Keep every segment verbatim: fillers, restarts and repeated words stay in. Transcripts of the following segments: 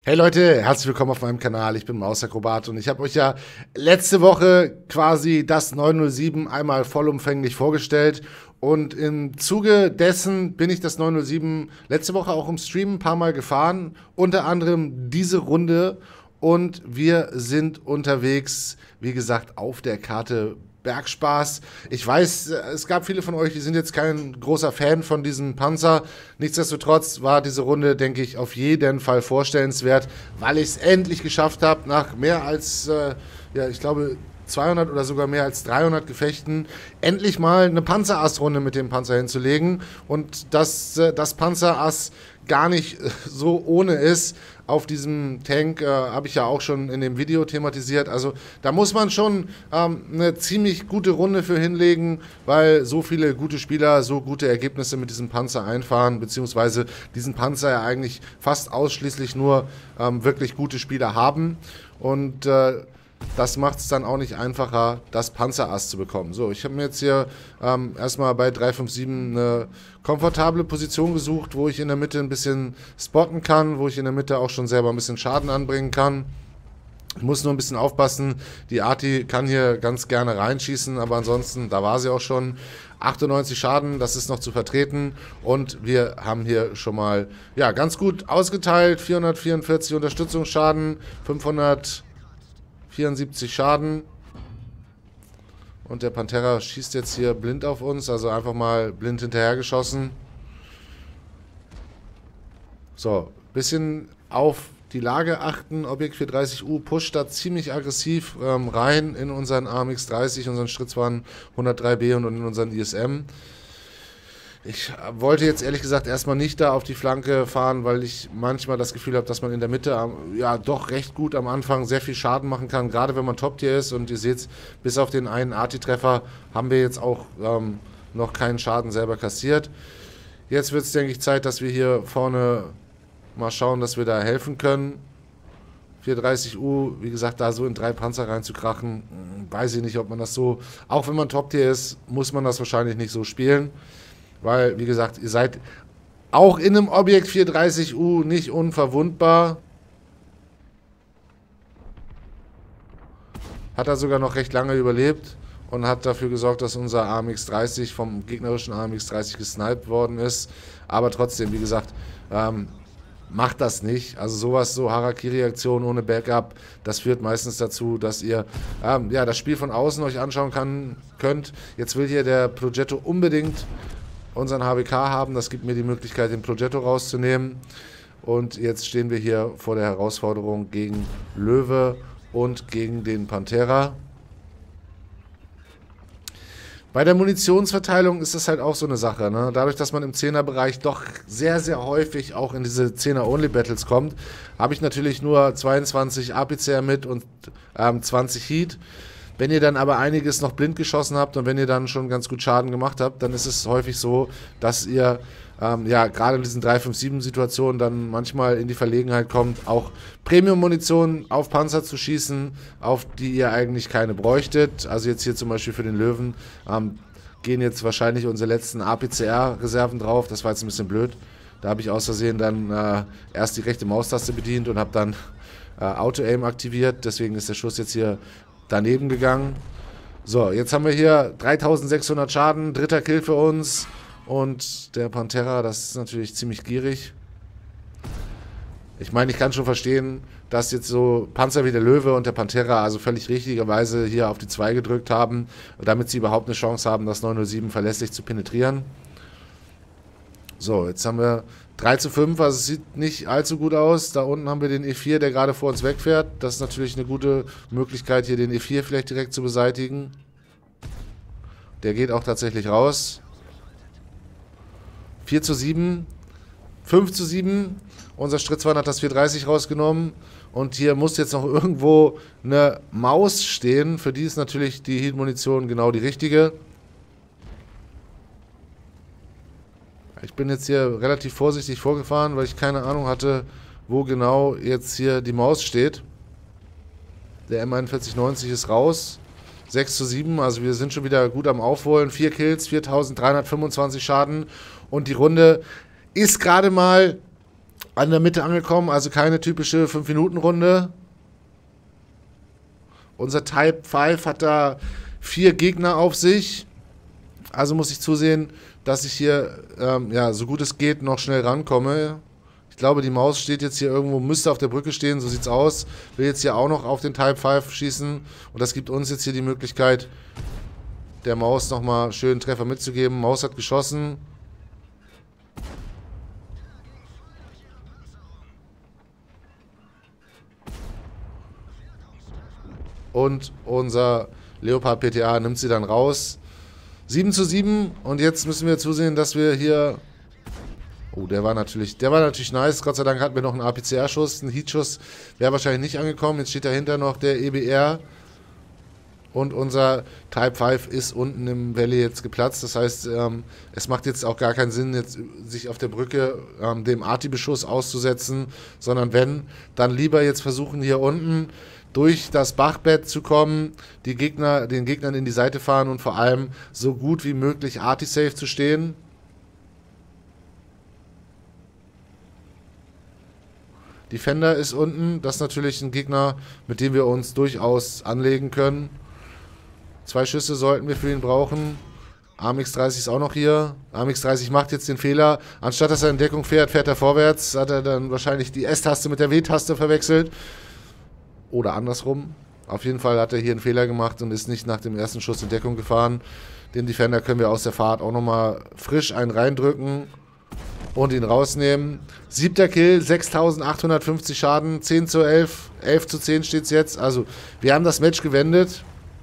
Hey Leute, herzlich willkommen auf meinem Kanal. Ich bin Mausakrobat und ich habe euch ja letzte Woche quasi das neun null sieben einmal vollumfänglich vorgestellt. Und im Zuge dessen bin ich das neun null sieben letzte Woche auch im Stream ein paar Mal gefahren. Unter anderem diese Runde. Und wir sind unterwegs, wie gesagt, auf der Karte Bergspaß. Ich weiß, es gab viele von euch, die sind jetzt kein großer Fan von diesem Panzer. Nichtsdestotrotz war diese Runde, denke ich, auf jeden Fall vorstellenswert, weil ich es endlich geschafft habe, nach mehr als, äh, ja, ich glaube, zweihundert oder sogar mehr als dreihundert Gefechten, endlich mal eine Panzerass-Runde mit dem Panzer hinzulegen. Und dass äh, das Panzerass gar nicht so ohne ist. Auf diesem Tank äh, habe ich ja auch schon in dem Video thematisiert. Also da muss man schon ähm, eine ziemlich gute Runde für hinlegen, weil so viele gute Spieler so gute Ergebnisse mit diesem Panzer einfahren, beziehungsweise diesen Panzer ja eigentlich fast ausschließlich nur ähm, wirklich gute Spieler haben. Und äh, das macht es dann auch nicht einfacher, das Panzerass zu bekommen. So, ich habe mir jetzt hier ähm, erstmal bei drei fünf sieben eine komfortable Position gesucht, wo ich in der Mitte ein bisschen spotten kann, wo ich in der Mitte auch schon selber ein bisschen Schaden anbringen kann. Ich muss nur ein bisschen aufpassen, die Arti kann hier ganz gerne reinschießen, aber ansonsten, da war sie auch schon. achtundneunzig Schaden, das ist noch zu vertreten und wir haben hier schon mal ja, ganz gut ausgeteilt, vierhundertvierundvierzig Unterstützungsschaden, fünfhundertvierundsiebzig Schaden. Und der Pantera schießt jetzt hier blind auf uns, also einfach mal blind hinterhergeschossen. So, bisschen auf die Lage achten. Objekt vierhundertdreißig U pusht da ziemlich aggressiv ähm, rein in unseren A M X dreißig, unseren Stritzwagen hundertdrei B und in unseren I S M. Ich wollte jetzt ehrlich gesagt erstmal nicht da auf die Flanke fahren, weil ich manchmal das Gefühl habe, dass man in der Mitte ja doch recht gut am Anfang sehr viel Schaden machen kann, gerade wenn man Top-Tier ist. Und ihr seht, bis auf den einen Arti-Treffer haben wir jetzt auch ähm, noch keinen Schaden selber kassiert. Jetzt wird es, denke ich, Zeit, dass wir hier vorne mal schauen, dass wir da helfen können. vierhundertdreißig U, wie gesagt, da so in drei Panzer reinzukrachen, weiß ich nicht, ob man das so, auch wenn man Top-Tier ist, muss man das wahrscheinlich nicht so spielen. Weil, wie gesagt, ihr seid auch in einem Objekt vierhundertdreißig U nicht unverwundbar. Hat er sogar noch recht lange überlebt und hat dafür gesorgt, dass unser A M X dreißig vom gegnerischen A M X dreißig gesniped worden ist. Aber trotzdem, wie gesagt, ähm, macht das nicht. Also sowas, so Harakiri-Aktion ohne Backup, das führt meistens dazu, dass ihr ähm, ja, das Spiel von außen euch anschauen kann, könnt. Jetzt will hier der Progetto unbedingt unseren H W K haben. Das gibt mir die Möglichkeit, den Progetto rauszunehmen. Und jetzt stehen wir hier vor der Herausforderung gegen Löwe und gegen den Pantera. Bei der Munitionsverteilung ist das halt auch so eine Sache, ne? Dadurch, dass man im Zehner-Bereich doch sehr, sehr häufig auch in diese Zehner-Only-Battles kommt, habe ich natürlich nur zweiundzwanzig A P C R mit und ähm, zwanzig Heat. Wenn ihr dann aber einiges noch blind geschossen habt und wenn ihr dann schon ganz gut Schaden gemacht habt, dann ist es häufig so, dass ihr ähm, ja gerade in diesen drei fünf sieben Situationen dann manchmal in die Verlegenheit kommt, auch Premium-Munition auf Panzer zu schießen, auf die ihr eigentlich keine bräuchtet. Also jetzt hier zum Beispiel für den Löwen ähm, gehen jetzt wahrscheinlich unsere letzten A P C R-Reserven drauf. Das war jetzt ein bisschen blöd. Da habe ich aus Versehen dann äh, erst die rechte Maustaste bedient und habe dann äh, Auto-Aim aktiviert. Deswegen ist der Schuss jetzt hier daneben gegangen. So, jetzt haben wir hier dreitausendsechshundert Schaden, dritter Kill für uns und der Pantera, das ist natürlich ziemlich gierig. Ich meine, ich kann schon verstehen, dass jetzt so Panzer wie der Löwe und der Pantera also völlig richtigerweise hier auf die zwei gedrückt haben, damit sie überhaupt eine Chance haben, das neun null sieben verlässlich zu penetrieren. So, jetzt haben wir drei zu fünf, also es sieht nicht allzu gut aus. Da unten haben wir den E vier, der gerade vor uns wegfährt. Das ist natürlich eine gute Möglichkeit, hier den E vier vielleicht direkt zu beseitigen. Der geht auch tatsächlich raus. vier zu sieben, fünf zu sieben. Unser Stritzwagen hat das vierhundertdreißig rausgenommen. Und hier muss jetzt noch irgendwo eine Maus stehen. Für die ist natürlich die Heat-Munition genau die richtige. Ich bin jetzt hier relativ vorsichtig vorgefahren, weil ich keine Ahnung hatte, wo genau jetzt hier die Maus steht. Der M einundvierzig neunzig ist raus. sechs zu sieben, also wir sind schon wieder gut am Aufholen. vier Kills, viertausenddreihundertfünfundzwanzig Schaden. Und die Runde ist gerade mal an der Mitte angekommen, also keine typische fünf Minuten Runde. Unser Type fünf hat da vier Gegner auf sich. Also muss ich zusehen, dass ich hier, ähm, ja, so gut es geht, noch schnell rankomme. Ich glaube, die Maus steht jetzt hier irgendwo, müsste auf der Brücke stehen, so sieht's aus. Will jetzt hier auch noch auf den Type fünf schießen. Und das gibt uns jetzt hier die Möglichkeit, der Maus nochmal schön einen Treffer mitzugeben. Maus hat geschossen. Und unser Leopard P T A nimmt sie dann raus. sieben zu sieben. Und jetzt müssen wir zusehen, dass wir hier... Oh, der war natürlich, der war natürlich nice. Gott sei Dank hatten wir noch einen A P C R-Schuss. Ein Heat-Schuss wäre wahrscheinlich nicht angekommen. Jetzt steht dahinter noch der E B R. Und unser Type fünf ist unten im Valley jetzt geplatzt. Das heißt, ähm, es macht jetzt auch gar keinen Sinn, jetzt sich auf der Brücke ähm, dem Arti-Beschuss auszusetzen. Sondern wenn, dann lieber jetzt versuchen, hier unten durch das Bachbett zu kommen, die Gegner, den Gegnern in die Seite fahren und vor allem so gut wie möglich Arti-safe zu stehen. Defender ist unten, das ist natürlich ein Gegner, mit dem wir uns durchaus anlegen können. Zwei Schüsse sollten wir für ihn brauchen. A M X dreißig ist auch noch hier. A M X dreißig macht jetzt den Fehler. Anstatt dass er in Deckung fährt, fährt er vorwärts. Hat er dann wahrscheinlich die S-Taste mit der W-Taste verwechselt. Oder andersrum. Auf jeden Fall hat er hier einen Fehler gemacht und ist nicht nach dem ersten Schuss in Deckung gefahren. Den Defender können wir aus der Fahrt auch nochmal frisch einen reindrücken und ihn rausnehmen. Siebter Kill, sechstausendachthundertfünfzig Schaden, zehn zu elf, elf zu zehn steht es jetzt. Also wir haben das Match gewendet.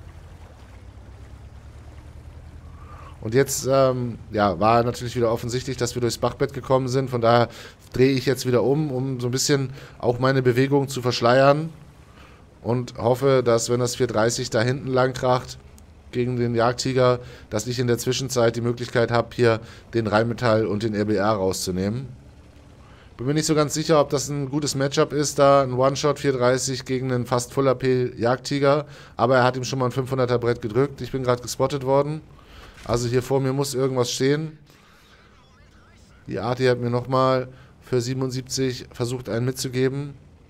Und jetzt ähm, ja, war natürlich wieder offensichtlich, dass wir durchs Bachbett gekommen sind. Von daher drehe ich jetzt wieder um, um so ein bisschen auch meine Bewegung zu verschleiern. Und hoffe, dass, wenn das vier dreißig da hinten lang kracht gegen den Jagdtiger, dass ich in der Zwischenzeit die Möglichkeit habe, hier den Rheinmetall und den R B R rauszunehmen. Bin mir nicht so ganz sicher, ob das ein gutes Matchup ist, da ein One-Shot vier dreißig gegen einen fast Full A P Jagdtiger. Aber er hat ihm schon mal ein fünfhunderter Brett gedrückt. Ich bin gerade gespottet worden. Also hier vor mir muss irgendwas stehen. Die Arti hat mir nochmal für siebenundsiebzig versucht, einen mitzugeben.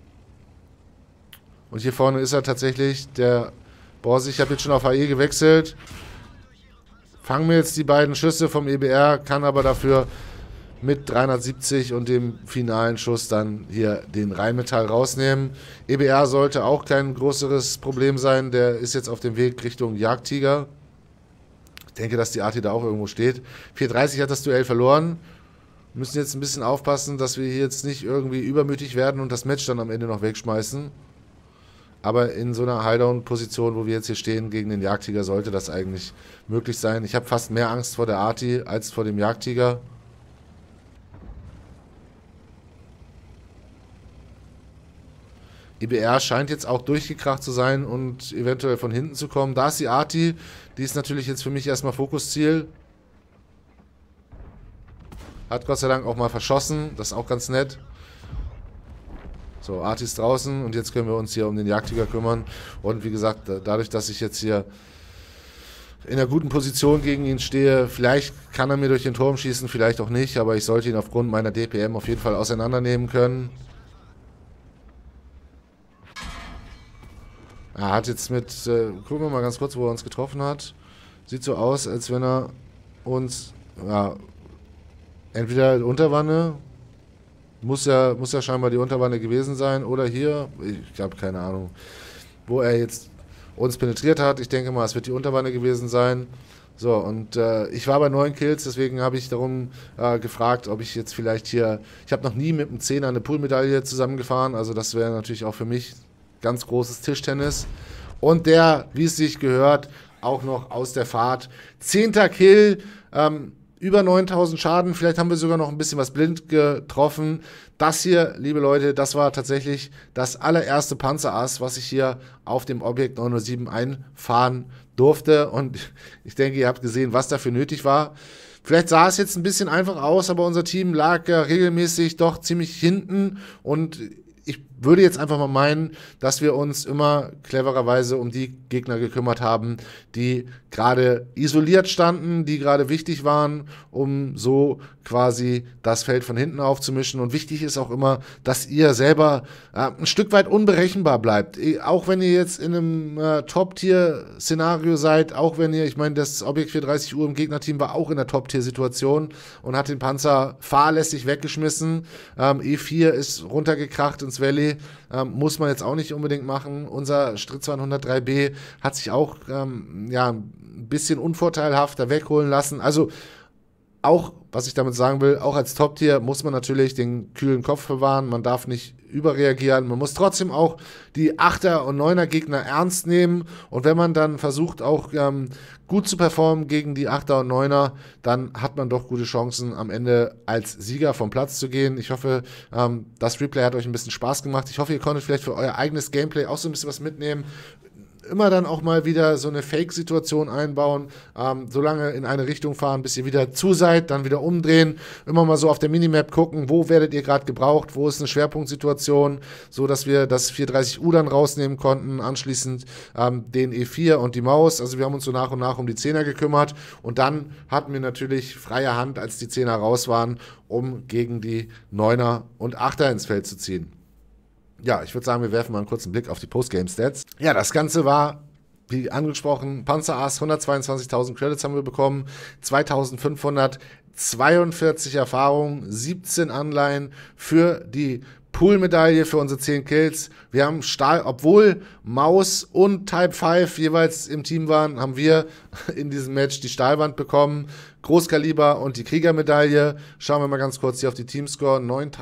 Und hier vorne ist er tatsächlich, der Borsi. Ich habe jetzt schon auf A E gewechselt. Fangen mir jetzt die beiden Schüsse vom E B R, kann aber dafür mit dreihundertsiebzig und dem finalen Schuss dann hier den Rheinmetall rausnehmen. E B R sollte auch kein größeres Problem sein. Der ist jetzt auf dem Weg Richtung Jagdtiger. Ich denke, dass die Arti da auch irgendwo steht. vier dreißig hat das Duell verloren. Wir müssen jetzt ein bisschen aufpassen, dass wir hier jetzt nicht irgendwie übermütig werden und das Match dann am Ende noch wegschmeißen. Aber in so einer Highdown-Position, wo wir jetzt hier stehen, gegen den Jagdtiger, sollte das eigentlich möglich sein. Ich habe fast mehr Angst vor der Arti als vor dem Jagdtiger. E B R scheint jetzt auch durchgekracht zu sein und eventuell von hinten zu kommen. Da ist die Arti, die ist natürlich jetzt für mich erstmal Fokusziel. Hat Gott sei Dank auch mal verschossen, das ist auch ganz nett. So, Arti ist draußen und jetzt können wir uns hier um den Jagdtiger kümmern. Und wie gesagt, dadurch, dass ich jetzt hier in einer guten Position gegen ihn stehe, vielleicht kann er mir durch den Turm schießen, vielleicht auch nicht, aber ich sollte ihn aufgrund meiner D P M auf jeden Fall auseinandernehmen können. Er hat jetzt mit, äh, gucken wir mal ganz kurz, wo er uns getroffen hat. Sieht so aus, als wenn er uns, ja, entweder Unterwanne, muss ja, muss ja scheinbar die Unterwanne gewesen sein, oder hier, ich habe keine Ahnung, wo er jetzt uns penetriert hat. Ich denke mal, es wird die Unterwanne gewesen sein. So, und äh, ich war bei neun Kills, deswegen habe ich darum äh, gefragt, ob ich jetzt vielleicht hier, ich habe noch nie mit einem Zehner eine Poolmedaille zusammengefahren, also das wäre natürlich auch für mich ganz großes Tischtennis. Und der, wie es sich gehört, auch noch aus der Fahrt. Zehnter Kill, ähm, über neuntausend Schaden. Vielleicht haben wir sogar noch ein bisschen was blind getroffen. Das hier, liebe Leute, das war tatsächlich das allererste Panzerass, was ich hier auf dem Objekt neun null sieben einfahren durfte. Und ich denke, ihr habt gesehen, was dafür nötig war. Vielleicht sah es jetzt ein bisschen einfach aus, aber unser Team lag ja regelmäßig doch ziemlich hinten und ich würde jetzt einfach mal meinen, dass wir uns immer clevererweise um die Gegner gekümmert haben, die gerade isoliert standen, die gerade wichtig waren, um so quasi das Feld von hinten aufzumischen. Und wichtig ist auch immer, dass ihr selber äh, ein Stück weit unberechenbar bleibt. Auch wenn ihr jetzt in einem äh, Top-Tier-Szenario seid, auch wenn ihr, ich meine, das Objekt vierunddreißig Uhr im Gegnerteam war auch in der Top-Tier-Situation und hat den Panzer fahrlässig weggeschmissen. Ähm, E vier ist runtergekracht ins Valley. Ähm, muss man jetzt auch nicht unbedingt machen. Unser Stritzwan hundertdrei B hat sich auch ähm, ja, ein bisschen unvorteilhafter wegholen lassen. Also auch, was ich damit sagen will, auch als Top-Tier muss man natürlich den kühlen Kopf bewahren. Man darf nicht überreagieren. Man muss trotzdem auch die Achter- und Neuner-Gegner ernst nehmen. Und wenn man dann versucht, auch ähm, gut zu performen gegen die Achter und Neuner, dann hat man doch gute Chancen, am Ende als Sieger vom Platz zu gehen. Ich hoffe, ähm, das Replay hat euch ein bisschen Spaß gemacht. Ich hoffe, ihr konntet vielleicht für euer eigenes Gameplay auch so ein bisschen was mitnehmen. Immer dann auch mal wieder so eine Fake-Situation einbauen, ähm, so lange in eine Richtung fahren, bis ihr wieder zu seid, dann wieder umdrehen, immer mal so auf der Minimap gucken, wo werdet ihr gerade gebraucht, wo ist eine Schwerpunktsituation, so dass wir das vierhundertdreißig U dann rausnehmen konnten, anschließend ähm, den E vier und die Maus, also wir haben uns so nach und nach um die Zehner gekümmert und dann hatten wir natürlich freie Hand, als die Zehner raus waren, um gegen die Neuner und Achter ins Feld zu ziehen. Ja, ich würde sagen, wir werfen mal einen kurzen Blick auf die Postgame-Stats. Ja, das Ganze war, wie angesprochen, Panzerass, hundertzweiundzwanzigtausend Credits haben wir bekommen, zweitausendfünfhundertzweiundvierzig Erfahrung, siebzehn Anleihen für die Pool-Medaille für unsere zehn Kills. Wir haben Stahl, obwohl Maus und Type fünf jeweils im Team waren, haben wir in diesem Match die Stahlwand bekommen. Großkaliber und die Kriegermedaille. Schauen wir mal ganz kurz hier auf die Teamscore.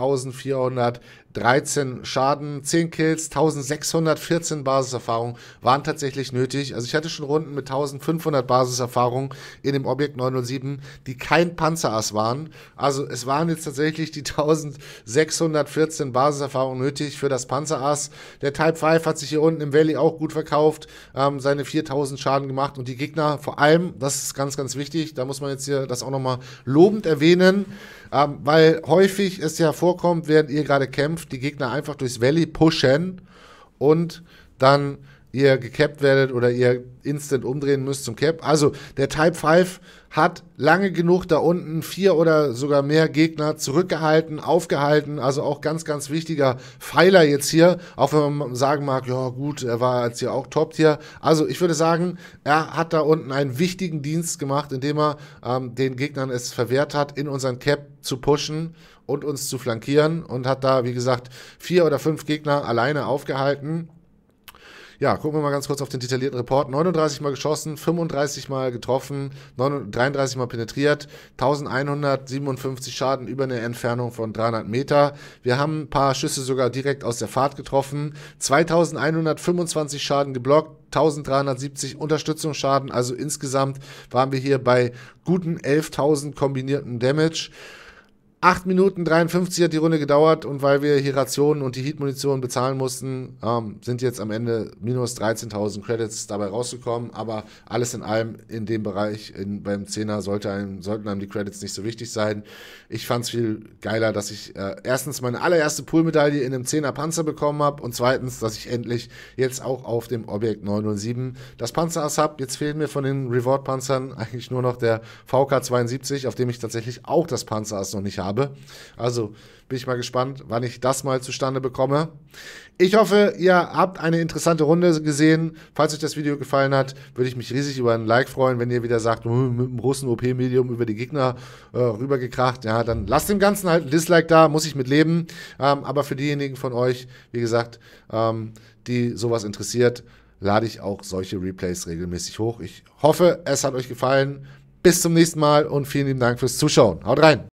neuntausendvierhundertdreizehn Schaden, zehn Kills, eintausendsechshundertvierzehn Basiserfahrung waren tatsächlich nötig. Also ich hatte schon Runden mit eintausendfünfhundert Basiserfahrung in dem Objekt neun null sieben, die kein Panzerass waren. Also es waren jetzt tatsächlich die eintausendsechshundertvierzehn Basiserfahrung nötig für das Panzerass. Der Type fünf hat sich hier unten im Valley auch gut verkauft, ähm, seine viertausend Schaden gemacht und die Gegner vor allem, das ist ganz, ganz wichtig, da muss man jetzt hier das auch nochmal lobend erwähnen, ähm, weil häufig es ja vorkommt, während ihr gerade kämpft, die Gegner einfach durchs Valley pushen und dann ihr gecapped werdet oder ihr instant umdrehen müsst zum Cap. Also der Type fünf hat lange genug da unten vier oder sogar mehr Gegner zurückgehalten, aufgehalten. Also auch ganz, ganz wichtiger Pfeiler jetzt hier. Auch wenn man sagen mag, ja gut, er war jetzt hier auch Top-Tier. Also ich würde sagen, er hat da unten einen wichtigen Dienst gemacht, indem er ähm, den Gegnern es verwehrt hat, in unseren Cap zu pushen und uns zu flankieren. Und hat da, wie gesagt, vier oder fünf Gegner alleine aufgehalten. Ja, gucken wir mal ganz kurz auf den detaillierten Report. neununddreißig Mal geschossen, fünfunddreißig Mal getroffen, dreiunddreißig Mal penetriert, eintausendeinhundertsiebenundfünfzig Schaden über eine Entfernung von dreihundert Meter. Wir haben ein paar Schüsse sogar direkt aus der Fahrt getroffen, zweitausendeinhundertfünfundzwanzig Schaden geblockt, eintausenddreihundertsiebzig Unterstützungsschaden. Also insgesamt waren wir hier bei guten elftausend kombinierten Damage. acht Minuten dreiundfünfzig hat die Runde gedauert und weil wir hier Rationen und die Heat-Munition bezahlen mussten, ähm, sind jetzt am Ende minus dreizehntausend Credits dabei rausgekommen, aber alles in allem in dem Bereich, in, beim Zehner sollte einem, sollten einem die Credits nicht so wichtig sein. Ich fand es viel geiler, dass ich äh, erstens meine allererste Poolmedaille in einem Zehner Panzer bekommen habe und zweitens, dass ich endlich jetzt auch auf dem Objekt neun null sieben das Panzerass habe. Jetzt fehlen mir von den Reward-Panzern eigentlich nur noch der V K zweiundsiebzig, auf dem ich tatsächlich auch das Panzerass noch nicht habe. Also bin ich mal gespannt, wann ich das mal zustande bekomme. Ich hoffe, ihr habt eine interessante Runde gesehen. Falls euch das Video gefallen hat, würde ich mich riesig über ein Like freuen. Wenn ihr wieder sagt, mit dem Russen O P-Medium über die Gegner äh, rübergekracht, ja, dann lasst dem Ganzen halt ein Dislike da, muss ich mit leben. Ähm, aber für diejenigen von euch, wie gesagt, ähm, die sowas interessiert, lade ich auch solche Replays regelmäßig hoch. Ich hoffe, es hat euch gefallen. Bis zum nächsten Mal und vielen lieben Dank fürs Zuschauen. Haut rein!